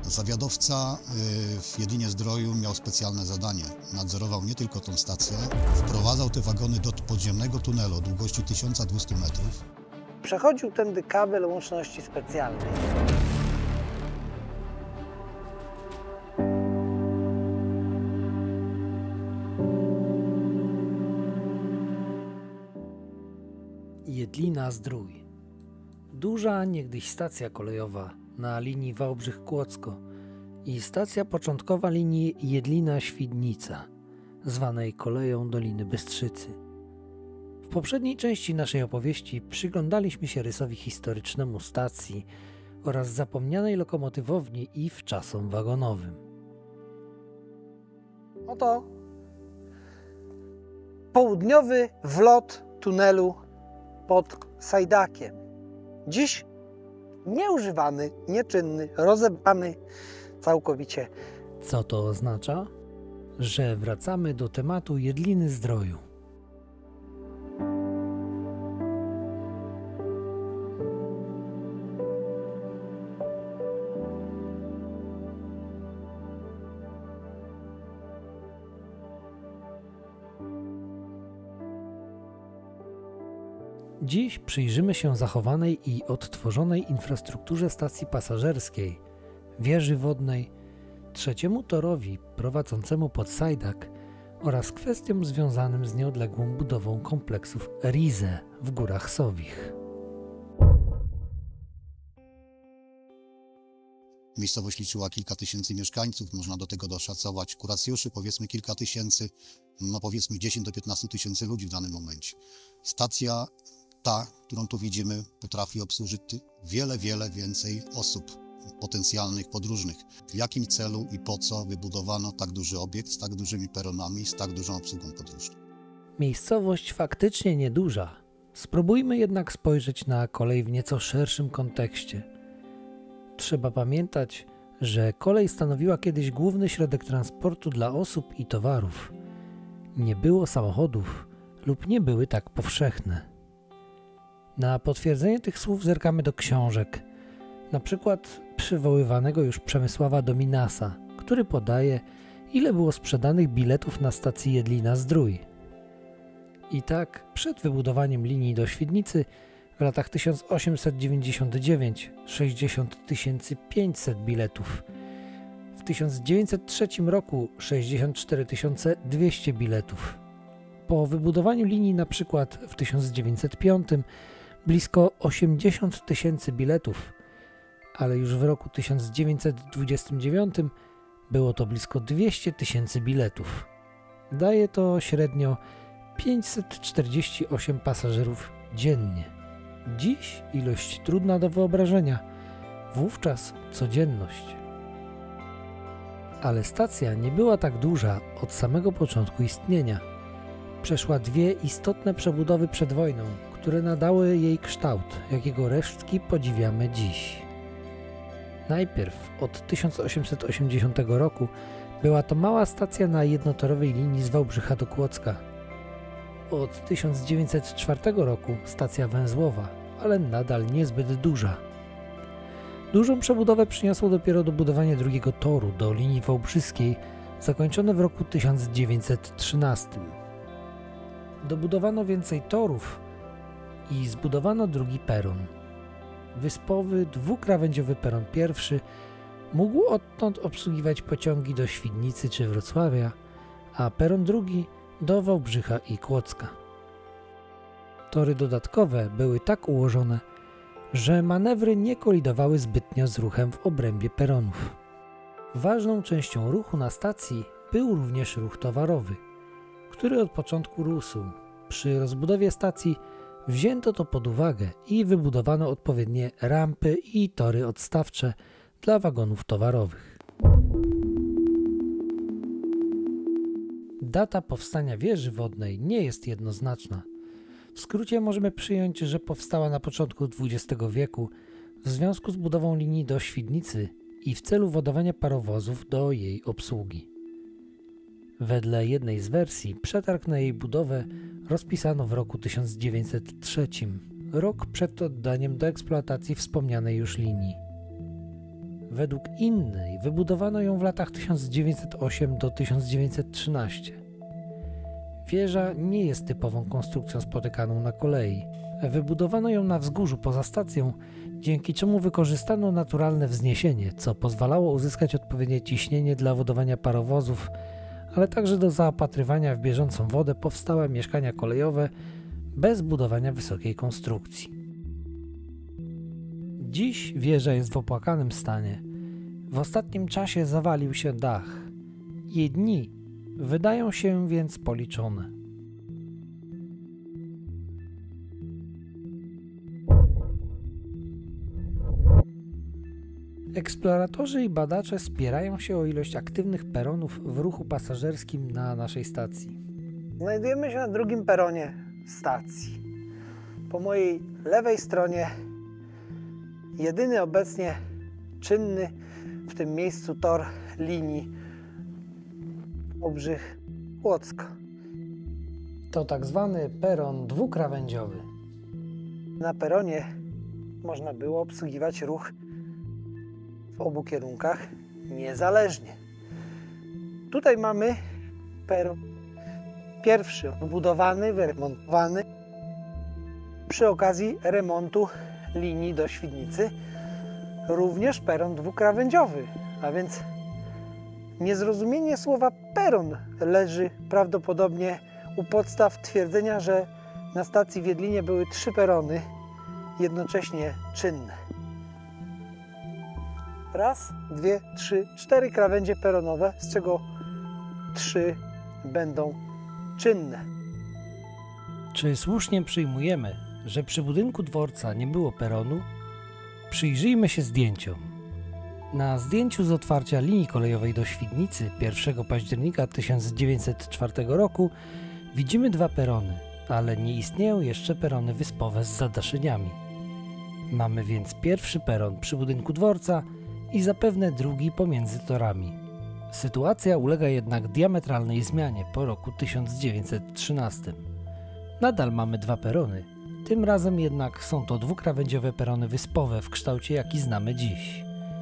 Zawiadowca w Jedlinie-Zdroju miał specjalne zadanie. Nadzorował nie tylko tą stację, wprowadzał te wagony do podziemnego tunelu o długości 1200 metrów. Przechodził tędy kabel łączności specjalnej. Jedlina-Zdrój. Duża niegdyś stacja kolejowa na linii Wałbrzych-Kłodzko i stacja początkowa linii Jedlina-Świdnica, zwanej koleją Doliny Bystrzycy. W poprzedniej części naszej opowieści przyglądaliśmy się rysowi historycznemu stacji oraz zapomnianej lokomotywowni i wczasom wagonowym. Oto południowy wlot tunelu pod Sajdakiem. Dziś nieużywany, nieczynny, rozebrany całkowicie. Co to oznacza? Że wracamy do tematu Jedliny-Zdroju. Dziś przyjrzymy się zachowanej i odtworzonej infrastrukturze stacji pasażerskiej, wieży wodnej, trzeciemu torowi prowadzącemu pod Sajdak oraz kwestiom związanym z nieodległą budową kompleksów Rize w Górach Sowich. Miejscowość liczyła kilka tysięcy mieszkańców, można do tego doszacować kuracjuszy, powiedzmy kilka tysięcy, powiedzmy 10 do 15 tysięcy ludzi w danym momencie. Stacja ta, którą tu widzimy, potrafi obsłużyć wiele więcej osób potencjalnych, podróżnych. W jakim celu i po co wybudowano tak duży obiekt z tak dużymi peronami, z tak dużą obsługą podróżną? Miejscowość faktycznie nieduża. Spróbujmy jednak spojrzeć na kolej w nieco szerszym kontekście. Trzeba pamiętać, że kolej stanowiła kiedyś główny środek transportu dla osób i towarów. Nie było samochodów lub nie były tak powszechne. Na potwierdzenie tych słów zerkamy do książek, na przykład przywoływanego już Przemysława Dominasa, który podaje, ile było sprzedanych biletów na stacji Jedlina-Zdrój. I tak przed wybudowaniem linii do Świdnicy w latach 1899 60 500 biletów, w 1903 roku 64 200 biletów. Po wybudowaniu linii na przykład w 1905 blisko 80 000 biletów, ale już w roku 1929 było to blisko 200 000 biletów. Daje to średnio 548 pasażerów dziennie. Dziś ilość trudna do wyobrażenia, wówczas codzienność. Ale stacja nie była tak duża od samego początku istnienia. Przeszła dwie istotne przebudowy przed wojną, które nadały jej kształt, jakiego resztki podziwiamy dziś. Najpierw od 1880 roku była to mała stacja na jednotorowej linii z Wałbrzycha do Kłodzka. Od 1904 roku stacja węzłowa, ale nadal niezbyt duża. Dużą przebudowę przyniosło dopiero dobudowanie drugiego toru do linii wałbrzyskiej, zakończone w roku 1913. Dobudowano więcej torów i zbudowano drugi peron. Wyspowy, dwukrawędziowy peron pierwszy mógł odtąd obsługiwać pociągi do Świdnicy czy Wrocławia, a peron drugi do Wałbrzycha i Kłodzka. Tory dodatkowe były tak ułożone, że manewry nie kolidowały zbytnio z ruchem w obrębie peronów. Ważną częścią ruchu na stacji był również ruch towarowy, który od początku rósł. Przy rozbudowie stacji wzięto to pod uwagę i wybudowano odpowiednie rampy i tory odstawcze dla wagonów towarowych. Data powstania wieży wodnej nie jest jednoznaczna. W skrócie możemy przyjąć, że powstała na początku XX wieku w związku z budową linii do Świdnicy i w celu wodowania parowozów do jej obsługi. Wedle jednej z wersji przetarg na jej budowę rozpisano w roku 1903, rok przed oddaniem do eksploatacji wspomnianej już linii. Według innej wybudowano ją w latach 1908 do 1913. Wieża nie jest typową konstrukcją spotykaną na kolei. Wybudowano ją na wzgórzu poza stacją, dzięki czemu wykorzystano naturalne wzniesienie, co pozwalało uzyskać odpowiednie ciśnienie dla ładowania parowozów, ale także do zaopatrywania w bieżącą wodę powstałe mieszkania kolejowe bez budowania wysokiej konstrukcji. Dziś wieża jest w opłakanym stanie. W ostatnim czasie zawalił się dach. Jej dni wydają się więc policzone. Eksploratorzy i badacze spierają się o ilość aktywnych peronów w ruchu pasażerskim na naszej stacji. Znajdujemy się na drugim peronie stacji. Po mojej lewej stronie jedyny obecnie czynny w tym miejscu tor linii Obrzych-Łocko. To tak zwany peron dwukrawędziowy. Na peronie można było obsługiwać ruch w obu kierunkach niezależnie. Tutaj mamy peron pierwszy, wybudowany, wyremontowany przy okazji remontu linii do Świdnicy. Również peron dwukrawędziowy, a więc niezrozumienie słowa peron leży prawdopodobnie u podstaw twierdzenia, że na stacji w Jedlinie były 3 perony jednocześnie czynne. Raz, 2, 3, 4 krawędzie peronowe, z czego 3 będą czynne. Czy słusznie przyjmujemy, że przy budynku dworca nie było peronu? Przyjrzyjmy się zdjęciom. Na zdjęciu z otwarcia linii kolejowej do Świdnicy 1 października 1904 roku widzimy 2 perony, ale nie istnieją jeszcze perony wyspowe z zadaszyniami. Mamy więc pierwszy peron przy budynku dworca i zapewne drugi pomiędzy torami. Sytuacja ulega jednak diametralnej zmianie po roku 1913. Nadal mamy 2 perony, tym razem jednak są to dwukrawędziowe perony wyspowe w kształcie jaki znamy dziś.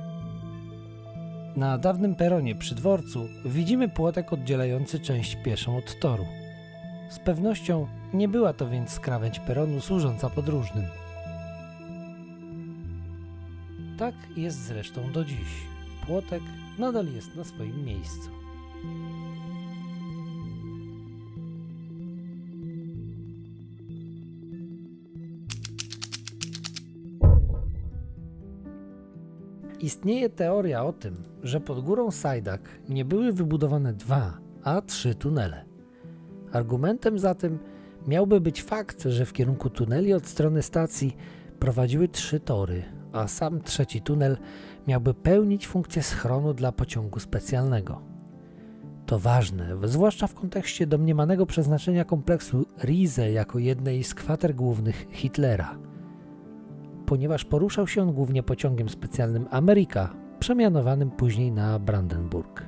Na dawnym peronie przy dworcu widzimy płotek oddzielający część pieszą od toru. Z pewnością nie była to więc krawędź peronu służąca podróżnym. Tak jest zresztą do dziś. Płotek nadal jest na swoim miejscu. Istnieje teoria o tym, że pod górą Sajdak nie były wybudowane 2, a 3 tunele. Argumentem za tym miałby być fakt, że w kierunku tuneli od strony stacji prowadziły 3 tory, a sam trzeci tunel miałby pełnić funkcję schronu dla pociągu specjalnego. To ważne, zwłaszcza w kontekście domniemanego przeznaczenia kompleksu Riese jako jednej z kwater głównych Hitlera. Ponieważ poruszał się on głównie pociągiem specjalnym Amerika, przemianowanym później na Brandenburg.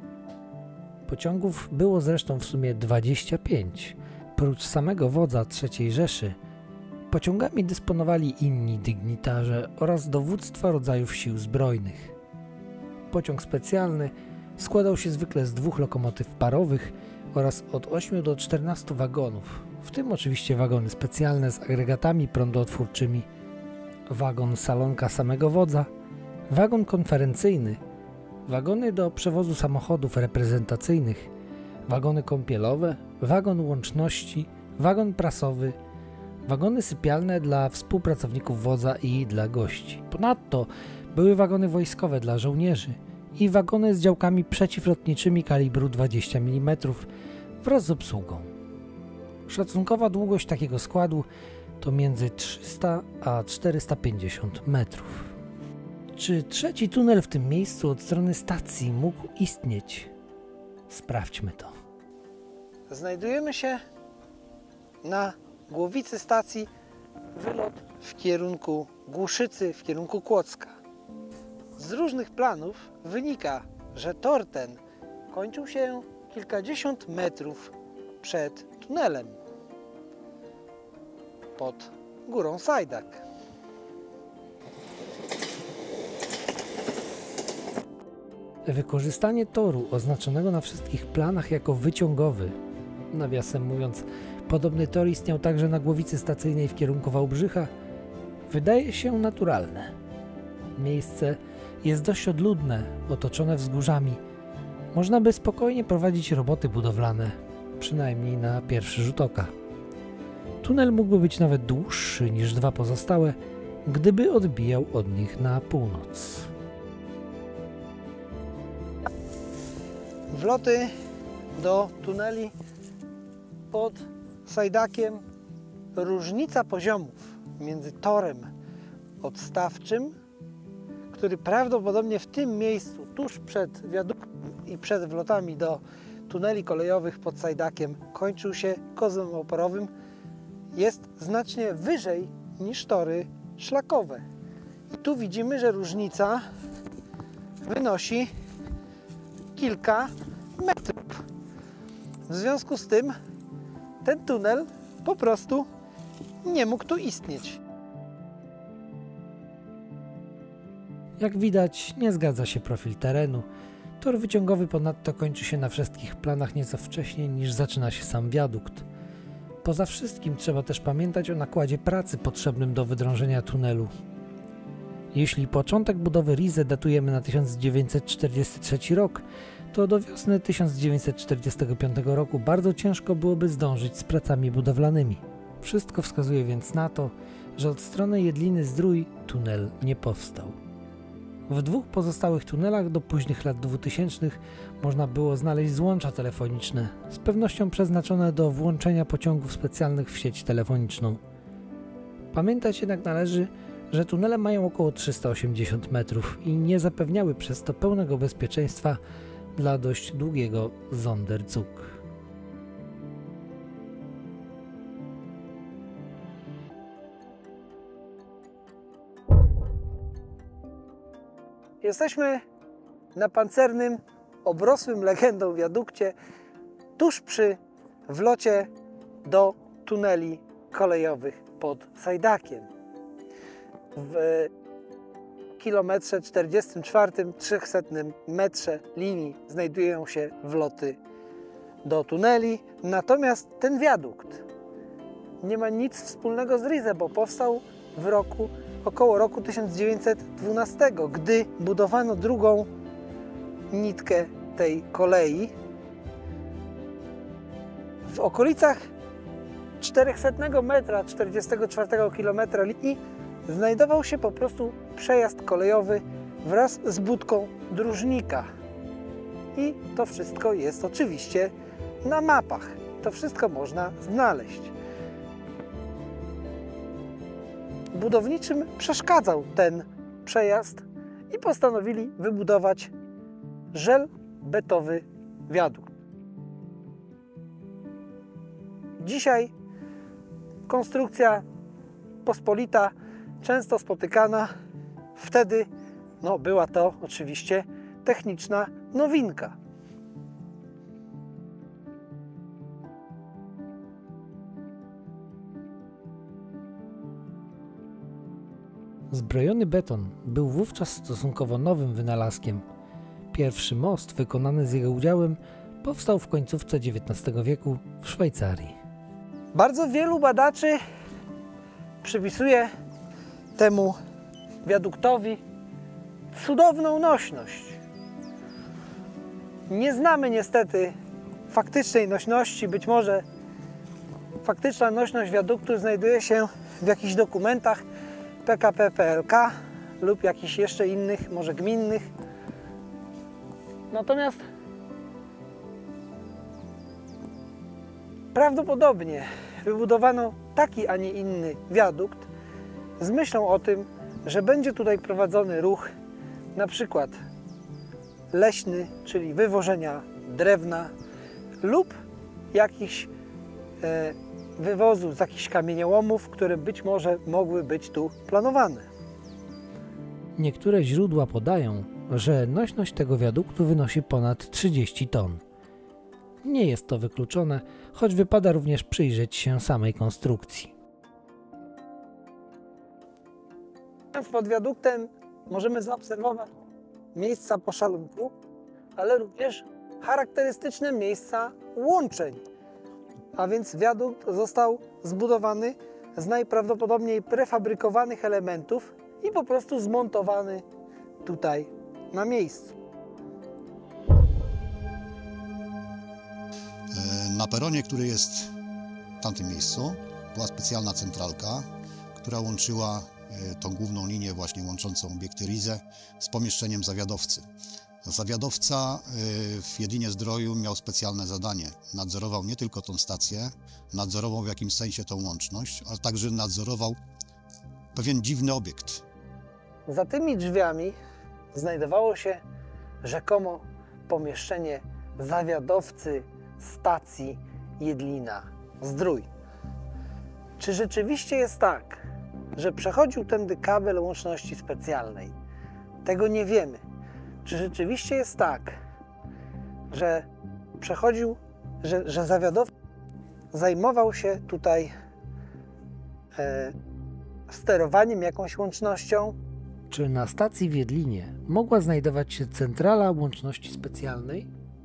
Pociągów było zresztą w sumie 25. Prócz samego wodza III Rzeszy, pociągami dysponowali inni dygnitarze oraz dowództwa rodzajów sił zbrojnych. Pociąg specjalny składał się zwykle z 2 lokomotyw parowych oraz od 8 do 14 wagonów, w tym oczywiście wagony specjalne z agregatami prądootwórczymi, wagon salonka samego wodza, wagon konferencyjny, wagony do przewozu samochodów reprezentacyjnych, wagony kąpielowe, wagon łączności, wagon prasowy, wagony sypialne dla współpracowników wodza i dla gości. Ponadto były wagony wojskowe dla żołnierzy i wagony z działkami przeciwlotniczymi kalibru 20 mm wraz z obsługą. Szacunkowa długość takiego składu to między 300 a 450 metrów. Czy trzeci tunel w tym miejscu od strony stacji mógł istnieć? Sprawdźmy to. Znajdujemy się na głowicy stacji, wylot w kierunku Głuszycy, w kierunku Kłodzka. Z różnych planów wynika, że tor ten kończył się kilkadziesiąt metrów przed tunelem pod górą Sajdak. Wykorzystanie toru oznaczonego na wszystkich planach jako wyciągowy, nawiasem mówiąc, podobny tor istniał także na głowicy stacyjnej w kierunku Wałbrzycha, wydaje się naturalne. Miejsce jest dość odludne, otoczone wzgórzami. Można by spokojnie prowadzić roboty budowlane, przynajmniej na pierwszy rzut oka. Tunel mógłby być nawet dłuższy niż dwa pozostałe, gdyby odbijał od nich na północ. Wloty do tuneli pod Sajdakiem, różnica poziomów między torem odstawczym, który prawdopodobnie w tym miejscu, tuż przed wiaduktem i przed wlotami do tuneli kolejowych pod Sajdakiem, kończył się kozłem oporowym, jest znacznie wyżej niż tory szlakowe. I tu widzimy, że różnica wynosi kilka metrów. W związku z tym ten tunel po prostu nie mógł tu istnieć. Jak widać, nie zgadza się profil terenu. Tor wyciągowy ponadto kończy się na wszystkich planach nieco wcześniej niż zaczyna się sam wiadukt. Poza wszystkim trzeba też pamiętać o nakładzie pracy potrzebnym do wydrążenia tunelu. Jeśli początek budowy Rize datujemy na 1943 rok, to do wiosny 1945 roku bardzo ciężko byłoby zdążyć z pracami budowlanymi. Wszystko wskazuje więc na to, że od strony Jedliny-Zdrój tunel nie powstał. W dwóch pozostałych tunelach do późnych lat 2000 można było znaleźć złącza telefoniczne, z pewnością przeznaczone do włączenia pociągów specjalnych w sieć telefoniczną. Pamiętać jednak należy, że tunele mają około 380 metrów i nie zapewniały przez to pełnego bezpieczeństwa dla dość długiego Sonderzug. Jesteśmy na pancernym, obrosłym legendą wiadukcie tuż przy wlocie do tuneli kolejowych pod Sajdakiem. W kilometrze 44, 300 metrze linii znajdują się wloty do tuneli, natomiast ten wiadukt nie ma nic wspólnego z Rize, bo powstał w około roku 1912, gdy budowano drugą nitkę tej kolei. W okolicach 400 metra, 44 km linii znajdował się po prostu przejazd kolejowy wraz z budką dróżnika. I to wszystko jest oczywiście na mapach. To wszystko można znaleźć. Budowniczym przeszkadzał ten przejazd i postanowili wybudować żelbetowy wiadukt. Dzisiaj konstrukcja pospolita, często spotykana. Wtedy była to oczywiście techniczna nowinka. Zbrojony beton był wówczas stosunkowo nowym wynalazkiem. Pierwszy most wykonany z jego udziałem powstał w końcówce XIX wieku w Szwajcarii. Bardzo wielu badaczy przypisuje temu wiaduktowi cudowną nośność. Nie znamy niestety faktycznej nośności, być może faktyczna nośność wiaduktu znajduje się w jakichś dokumentach PKP PLK lub jakichś jeszcze innych, może gminnych. Natomiast prawdopodobnie wybudowano taki, a nie inny wiadukt z myślą o tym, że będzie tutaj prowadzony ruch na przykład leśny, czyli wywożenia drewna lub jakichś wywozu z jakichś kamieniołomów, które być może mogły być tu planowane. Niektóre źródła podają, że nośność tego wiaduktu wynosi ponad 30 ton. Nie jest to wykluczone, choć wypada również przyjrzeć się samej konstrukcji. Pod wiaduktem możemy zaobserwować miejsca poszalunku, ale również charakterystyczne miejsca łączeń. A więc wiadukt został zbudowany z najprawdopodobniej prefabrykowanych elementów i po prostu zmontowany tutaj na miejscu. Na peronie, który jest w tamtym miejscu, była specjalna centralka, która łączyła tą główną linię właśnie łączącą obiekty RIZE z pomieszczeniem zawiadowcy. Zawiadowca w Jedinie-Zdroju miał specjalne zadanie. Nadzorował nie tylko tą stację, nadzorował w jakimś sensie tą łączność, ale także nadzorował pewien dziwny obiekt. Za tymi drzwiami znajdowało się rzekomo pomieszczenie zawiadowcy stacji Jedlina-Zdrój. Czy rzeczywiście jest tak, że przechodził tędy kabel łączności specjalnej? Tego nie wiemy. Czy rzeczywiście jest tak, że przechodził, że zawiadowca zajmował się tutaj sterowaniem jakąś łącznością? Czy na stacji w Jedlinie mogła znajdować się centrala łączności specjalnej?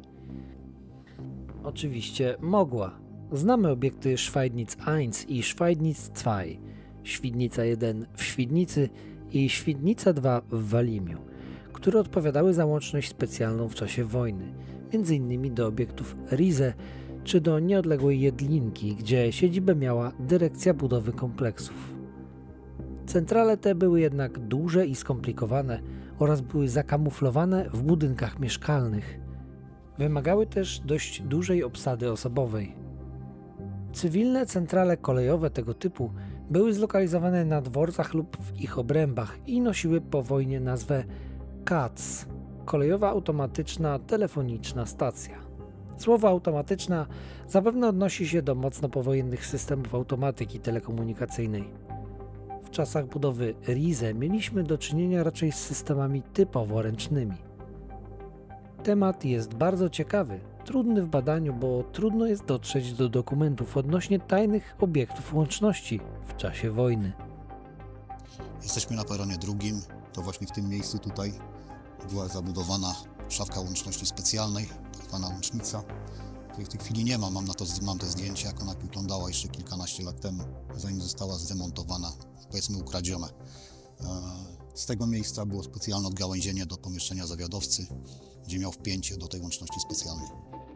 Oczywiście mogła. Znamy obiekty Schweidnitz I i Schweidnitz II, Świdnica 1 w Świdnicy i Świdnica 2 w Walimiu, które odpowiadały za łączność specjalną w czasie wojny, m.in. do obiektów RIZE czy do nieodległej Jedlinki, gdzie siedzibę miała Dyrekcja Budowy Kompleksów. Centrale te były jednak duże i skomplikowane oraz były zakamuflowane w budynkach mieszkalnych. Wymagały też dość dużej obsady osobowej. Cywilne centrale kolejowe tego typu były zlokalizowane na dworcach lub w ich obrębach i nosiły po wojnie nazwę KAC – Kolejowa Automatyczna Telefoniczna Stacja. Słowo automatyczna zapewne odnosi się do mocno powojennych systemów automatyki telekomunikacyjnej. W czasach budowy RIZE mieliśmy do czynienia raczej z systemami typowo ręcznymi. Temat jest bardzo ciekawy, trudny w badaniu, bo trudno jest dotrzeć do dokumentów odnośnie tajnych obiektów łączności w czasie wojny. Jesteśmy na peronie drugim, to właśnie w tym miejscu tutaj była zabudowana szafka łączności specjalnej, tak zwana łącznica, której w tej chwili nie ma. Mam te zdjęcia, jak ona wyglądała jeszcze kilkanaście lat temu, zanim została zdemontowana, powiedzmy ukradziona. Z tego miejsca było specjalne odgałęzienie do pomieszczenia zawiadowcy, gdzie miał wpięcie do tej łączności specjalnej.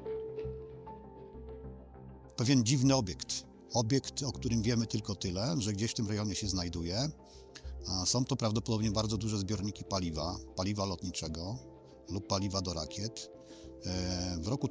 Pewien dziwny obiekt. Obiekt, o którym wiemy tylko tyle, że gdzieś w tym rejonie się znajduje. Są to prawdopodobnie bardzo duże zbiorniki paliwa lotniczego lub paliwa do rakiet. W roku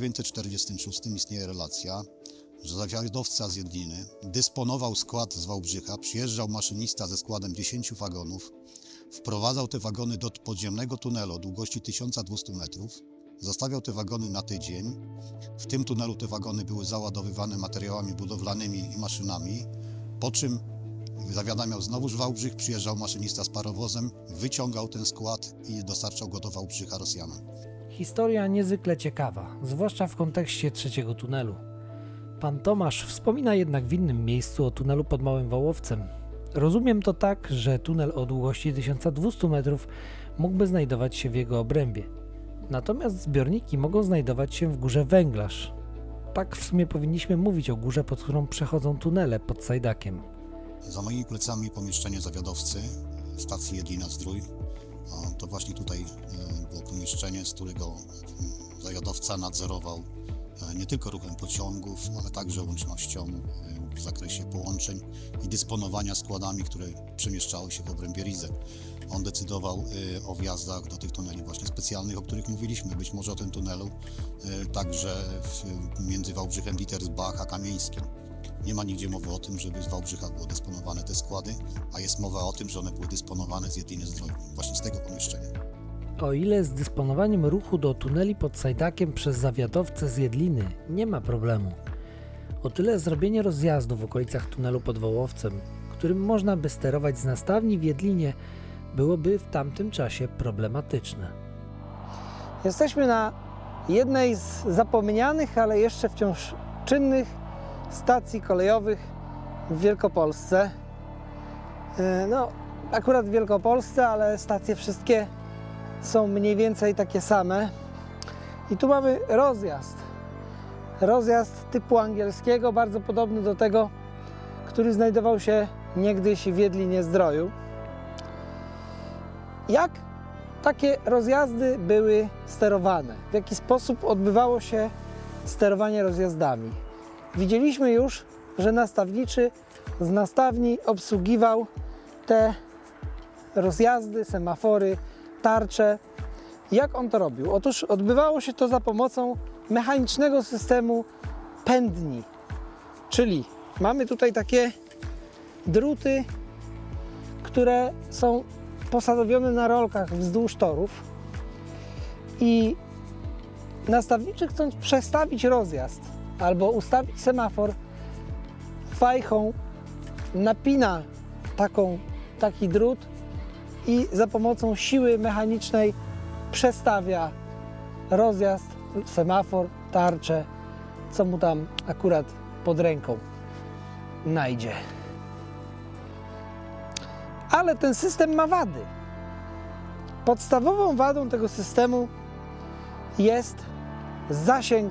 1946 istnieje relacja, że zawiadowca z Jedliny dysponował skład z Wałbrzycha, przyjeżdżał maszynista ze składem 10 wagonów, wprowadzał te wagony do podziemnego tunelu o długości 1200 metrów, zostawiał te wagony na tydzień. W tym tunelu te wagony były załadowywane materiałami budowlanymi i maszynami, po czym zawiadamiał znowuż Wałbrzych, przyjeżdżał maszynista z parowozem, wyciągał ten skład i dostarczał go do Wałbrzycha Rosjanom. Historia niezwykle ciekawa, zwłaszcza w kontekście trzeciego tunelu. Pan Tomasz wspomina jednak w innym miejscu o tunelu pod Małym Wołowcem. Rozumiem to tak, że tunel o długości 1200 metrów mógłby znajdować się w jego obrębie. Natomiast zbiorniki mogą znajdować się w Górze Węglarz. Tak w sumie powinniśmy mówić o górze, pod którą przechodzą tunele pod Sajdakiem. Za moimi plecami pomieszczenie zawiadowcy stacji Jedlina-Zdrój. To właśnie tutaj było pomieszczenie, z którego zawiadowca nadzorował nie tylko ruchem pociągów, ale także łącznością w zakresie połączeń i dysponowania składami, które przemieszczały się w obrębie RIZE. On decydował o wjazdach do tych tuneli właśnie specjalnych, o których mówiliśmy. Być może o tym tunelu także między Wałbrzychem, Wittersbach a Kamieńskim. Nie ma nigdzie mowy o tym, żeby z Wałbrzycha były dysponowane te składy, a jest mowa o tym, że one były dysponowane z Jedliny-Zdrój, właśnie z tego pomieszczenia. O ile z dysponowaniem ruchu do tuneli pod Sajdakiem przez zawiadowcę z Jedliny nie ma problemu, o tyle zrobienie rozjazdu w okolicach tunelu pod Wołowcem, którym można by sterować z nastawni w Jedlinie, byłoby w tamtym czasie problematyczne. Jesteśmy na jednej z zapomnianych, ale jeszcze wciąż czynnych stacji kolejowych w Wielkopolsce. No, akurat w Wielkopolsce, ale stacje wszystkie są mniej więcej takie same. I tu mamy rozjazd. Rozjazd typu angielskiego, bardzo podobny do tego, który znajdował się niegdyś w Jedlinie-Zdroju. Jak takie rozjazdy były sterowane? W jaki sposób odbywało się sterowanie rozjazdami? Widzieliśmy już, że nastawniczy z nastawni obsługiwał te rozjazdy, semafory, tarcze. Jak on to robił? Otóż odbywało się to za pomocą mechanicznego systemu pędni. Czyli mamy tutaj takie druty, które są posadowione na rolkach wzdłuż torów i nastawniczy, chcąc przestawić rozjazd albo ustawić semafor, fajką napina taki drut i za pomocą siły mechanicznej przestawia rozjazd, semafor, tarczę, co mu tam akurat pod ręką znajdzie. Ale ten system ma wady. Podstawową wadą tego systemu jest zasięg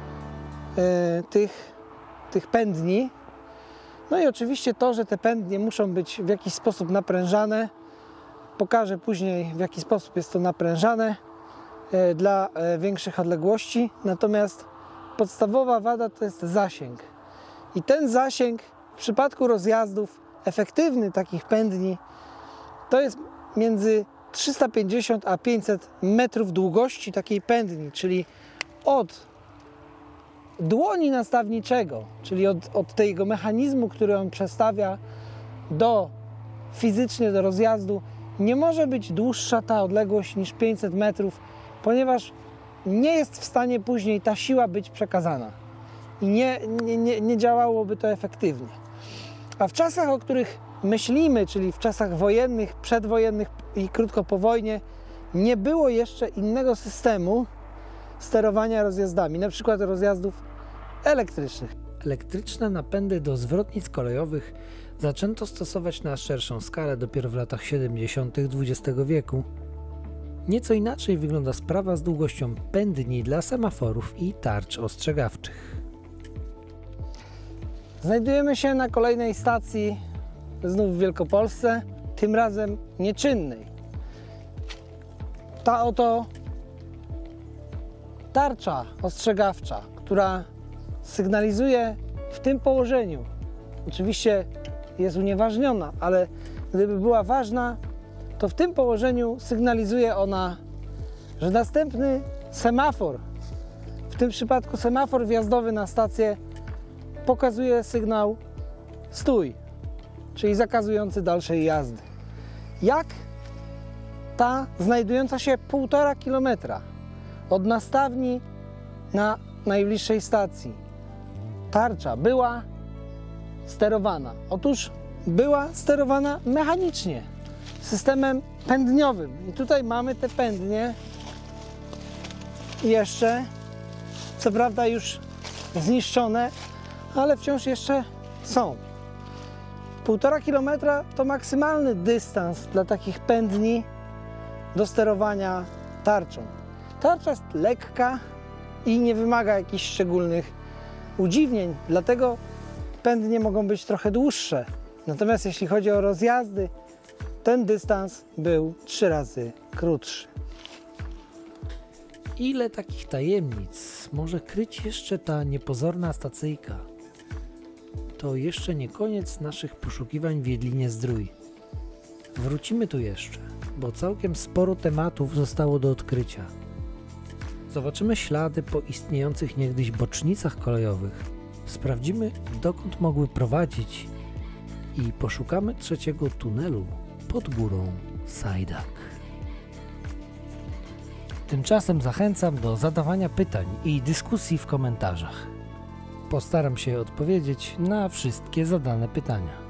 tych pędni. No i oczywiście to, że te pędnie muszą być w jakiś sposób naprężane. Pokażę później, w jaki sposób jest to naprężane dla większych odległości. Natomiast podstawowa wada to jest zasięg. I ten zasięg w przypadku rozjazdów efektywny takich pędni to jest między 350 a 500 metrów długości takiej pędni, czyli od dłoni nastawniczego, czyli od tego mechanizmu, który on przestawia fizycznie do rozjazdu, nie może być dłuższa ta odległość niż 500 metrów, ponieważ nie jest w stanie później ta siła być przekazana i nie działałoby to efektywnie. A w czasach, o których myślimy, czyli w czasach wojennych, przedwojennych i krótko po wojnie, nie było jeszcze innego systemu sterowania rozjazdami, na przykład rozjazdów elektrycznych. Elektryczne napędy do zwrotnic kolejowych zaczęto stosować na szerszą skalę dopiero w latach 70. XX wieku. Nieco inaczej wygląda sprawa z długością pędni dla semaforów i tarcz ostrzegawczych. Znajdujemy się na kolejnej stacji, znów w Wielkopolsce, tym razem nieczynnej. Ta oto tarcza ostrzegawcza, która sygnalizuje w tym położeniu, oczywiście jest unieważniona, ale gdyby była ważna, to w tym położeniu sygnalizuje ona, że następny semafor, w tym przypadku semafor wjazdowy na stację, pokazuje sygnał stój, czyli zakazujący dalszej jazdy. Jak ta znajdująca się 1,5 kilometra od nastawni na najbliższej stacji tarcza była sterowana? Otóż była sterowana mechanicznie, systemem pędniowym. I tutaj mamy te pędnie jeszcze, co prawda już zniszczone, ale wciąż jeszcze są. 1,5 kilometra to maksymalny dystans dla takich pędni do sterowania tarczą. Tarcza jest lekka i nie wymaga jakichś szczególnych udziwnień, dlatego pędnie mogą być trochę dłuższe. Natomiast jeśli chodzi o rozjazdy, ten dystans był 3 razy krótszy. Ile takich tajemnic może kryć jeszcze ta niepozorna stacyjka? To jeszcze nie koniec naszych poszukiwań w Jedlinie-Zdrój. Wrócimy tu jeszcze, bo całkiem sporo tematów zostało do odkrycia. Zobaczymy ślady po istniejących niegdyś bocznicach kolejowych. Sprawdzimy, dokąd mogły prowadzić i poszukamy trzeciego tunelu pod górą Sajdak. Tymczasem zachęcam do zadawania pytań i dyskusji w komentarzach. Postaram się odpowiedzieć na wszystkie zadane pytania.